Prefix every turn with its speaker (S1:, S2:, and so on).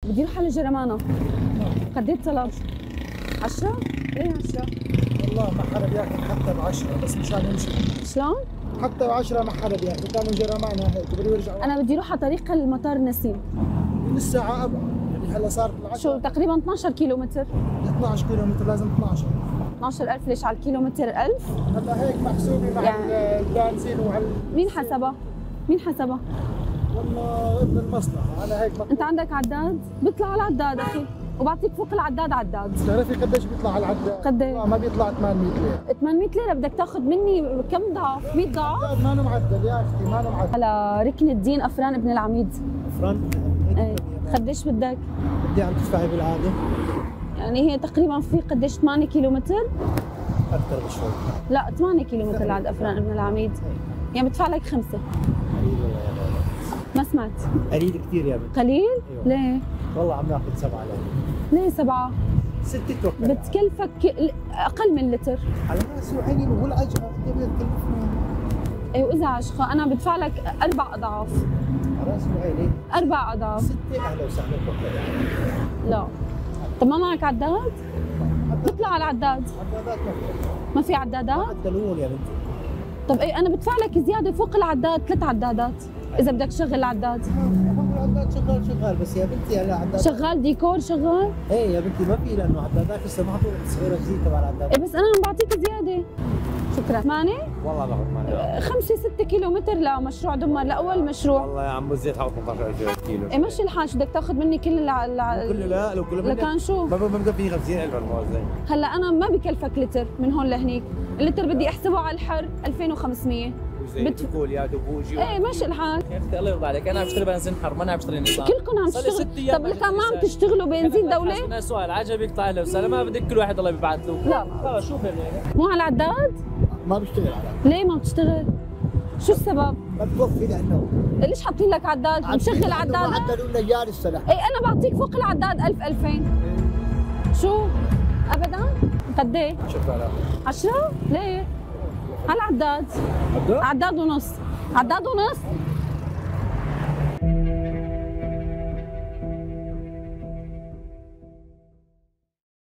S1: بدي اروح على جرمانة. قد ايه الطلب؟ 10؟ ليه 10؟
S2: والله ما حدا بياكل حتى ب10 بس مشان يمشي.
S1: شلون؟
S2: حتى ب10 ما حدا بياكل، كانوا جرمانة هيك بدهم يرجعوا.
S1: انا بدي اروح على طريق المطار النسيم.
S2: من الساعة 4 يعني هلا صارت
S1: شو تقريبا 12 كيلومتر.
S2: 12 كيلومتر لازم 12.
S1: 12000 ليش على الكيلومتر 1000؟
S2: هلا هيك محسوبة مع
S1: يعني
S2: البنزين
S1: مين حسبها؟ مين حسبها؟
S2: والله ابن المصلحة أنا هيك
S1: انت عندك عداد؟ بيطلع على العداد اخي وبعطيك فوق العداد عداد.
S2: بتعرفي قديش بيطلع على العداد؟
S1: قد ايه؟
S2: والله ما بيطلع 800 ليرة.
S1: 800 ليرة بدك تاخذ مني كم ضعف؟ 100 ضعف؟
S2: العداد ما له معدل يا اختي ما له معدل.
S1: على ركن الدين افران ابن العميد.
S2: فرن
S1: ايه قديش بدك؟
S2: بدي عم تدفعي بالعادة؟
S1: يعني هي تقريبا في قديش 8 كيلومتر؟
S2: أكثر بشوي.
S1: لا 8 كيلومتر لعند افران ابن العميد. يعني بدفع لك 5.
S2: قليل والله يا بابا.
S1: ما سمعت.
S2: قليل كثير يا بنت.
S1: قليل؟
S2: أيوة.
S1: ليه؟
S2: والله عم ناخذ 7 ليرة.
S1: ليه 7؟
S2: 6 توكل.
S1: بتكلفك اقل من لتر.
S2: على راسي وعيني والعجقة قد ايه بدها تكلفنا؟
S1: ايه واذا عشقة انا بدفع لك 4 اضعاف.
S2: على راسي وعيني.
S1: 4 اضعاف.
S2: 6 أهلا وسهلا توكل.
S1: لا. طب ما معك عداد؟ بيطلع على العداد.
S2: عدادات
S1: ما في عدادات؟
S2: عدلون يا بنتي.
S1: طب ايه انا بدفع لك زياده فوق العداد 3 عدادات اذا بدك تشغل العداد.
S2: هم العداد شغال بس يا بنتي هلا عداد
S1: شغال ديكور شغال؟
S2: ايه يا بنتي ما في لانه عدادات لسه ما حطوا صغيره جديده تبع العداد.
S1: ايه بس انا عم بعطيك زياده. شكرا. 8
S2: والله باخذ 8
S1: 5 6 كيلو متر لمشروع دمر لاول مشروع.
S2: والله يا عم الزيت حوط 15000 كيلو.
S1: ايه مشي الحال شو بدك تاخذ مني كل
S2: كله لا لو كله
S1: لكان شو؟
S2: ما بكفيني 50000 الموزع.
S1: هلا انا ما بكلفك لتر من هون لهنيك، اللتر بدي احسبه على الحر 2500.
S2: بتقول يا دبوجي.
S1: ايه ماشي الحال.
S3: يا اختي الله يرضى عليك انا عم بشتري بنزين حر ما انا عم بشتري نظام.
S1: كلكم عم تشتغلوا. طب لكان ما عم تشتغلوا بنزين دولة؟
S3: انا سؤال عجبك تعال وسلام ما بدك كل واحد الله بيبعث له.
S1: لا
S3: خلص شوف يعني
S1: مو على العداد؟
S2: ما بشتغل على
S1: ليه ما بتشتغل؟ شو السبب؟
S2: ما بكفي لانه
S1: ليش حاطين لك عداد؟ مشغل عداد؟
S2: عدلوا لنا اياه السنه.
S1: اي انا بعطيك فوق العداد 1000 2000. شو؟ ابدا؟ قد ايه؟
S2: 10000.
S1: 10؟ ليه؟ على العداد. عداد ونص. عداد ونص؟